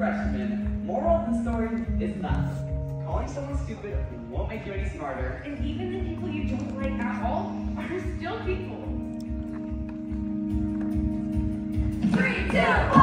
Freshman, moral of the story is not. Calling someone stupid won't make you any smarter. And even the people you don't like at all are still people. 3, 2, 1.